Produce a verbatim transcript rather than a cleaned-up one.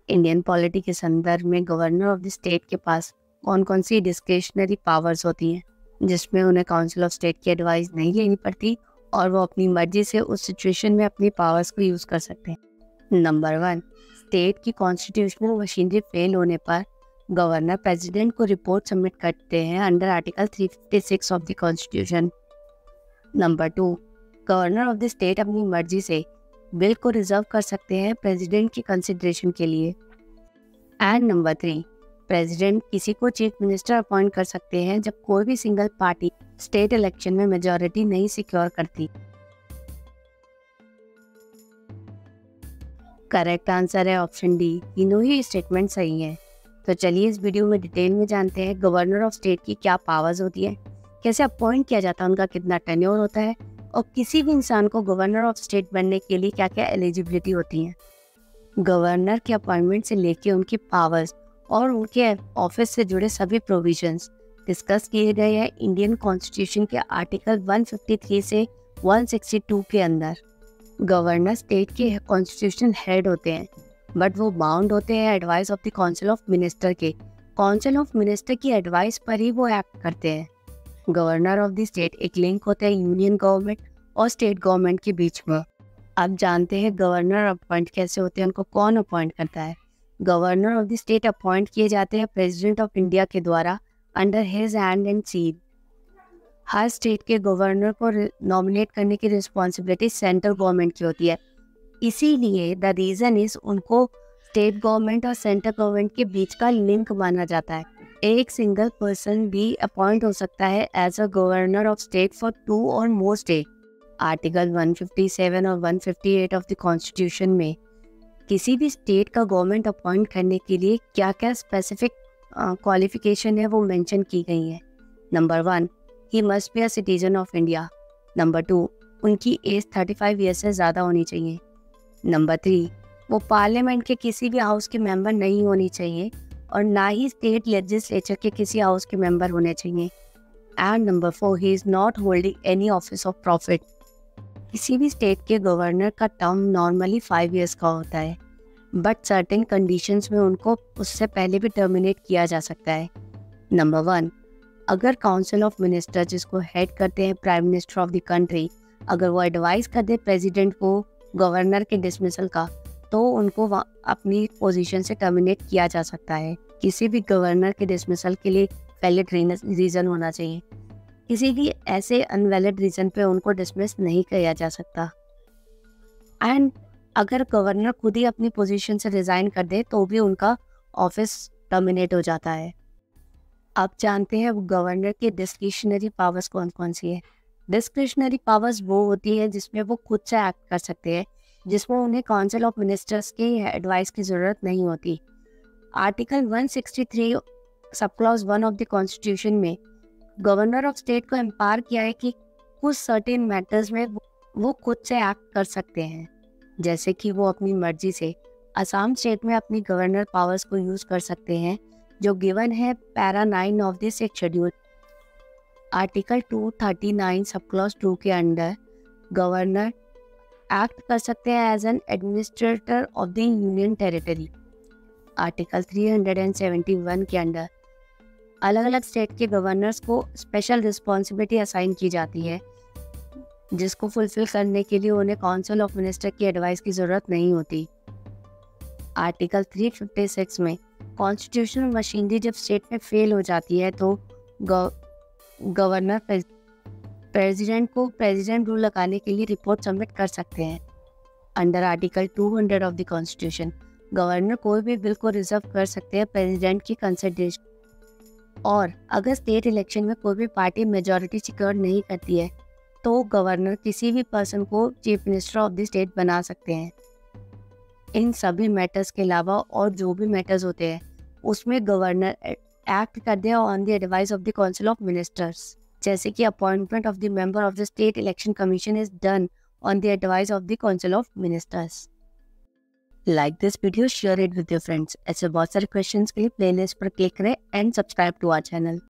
Indian polity के संदर्भ में गवर्नर ऑफ द स्टेट के पास कौन कौन सी डिस्क्रिशनरी पावर्स होती हैं, जिसमें उन्हें काउंसिल ऑफ स्टेट की एडवाइस नहीं लेनी पड़ती और वो अपनी मर्जी से उस सिचुएशन में अपनी पावर्स को यूज़ कर सकते हैं। नंबर वन, स्टेट की कॉन्स्टिट्यूशनल मशीनरी फेल होने पर गवर्नर प्रेसिडेंट को रिपोर्ट सबमिट करते हैं under article three fifty six of the constitution. Number two, governor of the state अपनी मर्जी से बिल को रिजर्व कर सकते हैं प्रेसिडेंट की कंसिडरेशन के लिए। एंड नंबर थ्री, प्रेसिडेंट किसी को चीफ मिनिस्टर अपॉइंट कर सकते हैं जब कोई भी सिंगल पार्टी स्टेट इलेक्शन में मेजॉरिटी नहीं सिक्योर करती। करेक्ट आंसर है ऑप्शन डी, तीनों ही स्टेटमेंट सही हैं। तो चलिए इस वीडियो में डिटेल में जानते हैं गवर्नर ऑफ स्टेट की क्या पावर्स होती है, कैसे अपॉइंट किया जाता है, उनका कितना टेन्योर होता है और किसी भी इंसान को गवर्नर ऑफ स्टेट बनने के लिए क्या क्या एलिजिबिलिटी होती है। गवर्नर के अपॉइंटमेंट से लेके उनकी पावर्स और उनके ऑफिस से जुड़े सभी प्रोविजंस डिस्कस किए गए हैं इंडियन कॉन्स्टिट्यूशन के आर्टिकल वन फिफ्टी थ्री से वन सिक्सटी टू के अंदर। गवर्नर स्टेट के कॉन्स्टिट्यूशनल हेड होते हैं, बट वो बाउंड होते हैं advice of the council of minister के। काउंसिल ऑफ मिनिस्टर की एडवाइस पर ही वो एक्ट करते हैं। गवर्नर ऑफ द स्टेट एक लिंक होता है यूनियन गवर्नमेंट और स्टेट गवर्नमेंट के बीच में। अब जानते हैं गवर्नर अपॉइंट कैसे होते हैं, उनको कौन अपॉइंट करता है। Governor of the state appoint किए जाते हैं प्रेसिडेंट ऑफ इंडिया के द्वारा under his hand and seal. हर स्टेट के गवर्नर को नॉमिनेट करने की रिस्पॉन्सिबिलिटी सेंट्रल गवर्नमेंट की होती है। इसीलिए द रीज़न इज उनको स्टेट गवर्नमेंट और सेंट्रल गवर्नमेंट के बीच का लिंक माना जाता है। एक सिंगल पर्सन भी अपॉइंट हो सकता है as a governor of state for two और more state. Article one fifty seven और one fifty eight of the constitution में किसी भी स्टेट का गवर्नमेंट अपॉइंट करने के लिए क्या क्या स्पेसिफिक क्वालिफिकेशन है वो मेंशन की गई है। Number one, he must be a citizen of India. Number two, उनकी एज थर्टी फाइव ईयर्स से ज़्यादा होनी चाहिए। नंबर थ्री, वो पार्लियामेंट के किसी भी हाउस के मेंबर नहीं होनी चाहिए और ना ही स्टेट लेजिस्लेचर के किसी हाउस के मेंबर होने चाहिए। And number four, he is not holding any office of profit. किसी भी स्टेट के गवर्नर का टर्म नॉर्मली फाइव इयर्स का होता है, बट सर्टेन कंडीशंस में उनको उससे पहले भी टर्मिनेट किया जा सकता है। नंबर वन, अगर काउंसिल ऑफ मिनिस्टर जिसको हेड करते हैं prime minister of the country, अगर वो एडवाइस कर दे प्रेसिडेंट को गवर्नर के डिसमिसल का, तो उनको अपनी पोजीशन से टर्मिनेट किया जा सकता है। किसी भी गवर्नर के डिसमिसल के लिए वैलिड रीज़न होना चाहिए। किसी भी ऐसे अनवैलिड रीज़न पे उनको डिसमिस नहीं किया जा सकता। एंड अगर गवर्नर खुद ही अपनी पोजीशन से रिज़ाइन कर दे तो भी उनका ऑफिस टर्मिनेट हो जाता है। अब जानते हैं गवर्नर के डिस्क्रिशनरी पावर्स कौन कौन सी है। डिस्क्रिशनरी पावर्स वो होती है जिसमें वो खुद से एक्ट कर सकते हैं, जिसमें उन्हें काउंसिल ऑफ मिनिस्टर्स की एडवाइस की ज़रूरत नहीं होती। Article one sixty three sub clause one of the constitution में गवर्नर ऑफ स्टेट को एम्पावर किया है कि कुछ सर्टेन मैटर्स में वो खुद से एक्ट कर सकते हैं, जैसे कि वो अपनी मर्जी से असम स्टेट में अपनी गवर्नर पावर्स को यूज़ कर सकते हैं, जो गिवन है पैरा नाइन ऑफ दिस एक schedule. Article two thirty nine sub clause two के अंडर गवर्नर एक्ट कर सकते हैं as an administrator of the union territory. Article three seventy one के अंडर अलग अलग स्टेट के गवर्नर्स को स्पेशल रिस्पॉन्सिबिलिटी असाइन की जाती है, जिसको फुलफिल करने के लिए उन्हें काउंसिल ऑफ मिनिस्टर की एडवाइस की ज़रूरत नहीं होती। आर्टिकल थ्री फिफ्टी सिक्स में कॉन्स्टिट्यूशनल मशीनरी जब स्टेट में फेल हो जाती है तो गवर्नर प्रेसिडेंट को प्रेसिडेंट रूल लगाने के लिए रिपोर्ट सबमिट कर सकते हैं। Under article two hundred of the constitution governor कोई भी बिल को रिजर्व कर सकते हैं प्रेसिडेंट की कंसिडरेशन। और अगर स्टेट इलेक्शन में कोई भी पार्टी मेजॉरिटी सिक्योर नहीं करती है तो गवर्नर किसी भी पर्सन को chief minister of the state बना सकते हैं। इन सभी मैटर्स के अलावा और जो भी मैटर्स होते हैं उसमें गवर्नर एक्ट करते हैं on the advice of the council of ministers, जैसे कि appointment of the member of the state election commission is done on the advice of the council of ministers. Like this video, share it with your friends. ऐसे बहुत सारे questions के लिए playlist पर click करें and subscribe to our channel.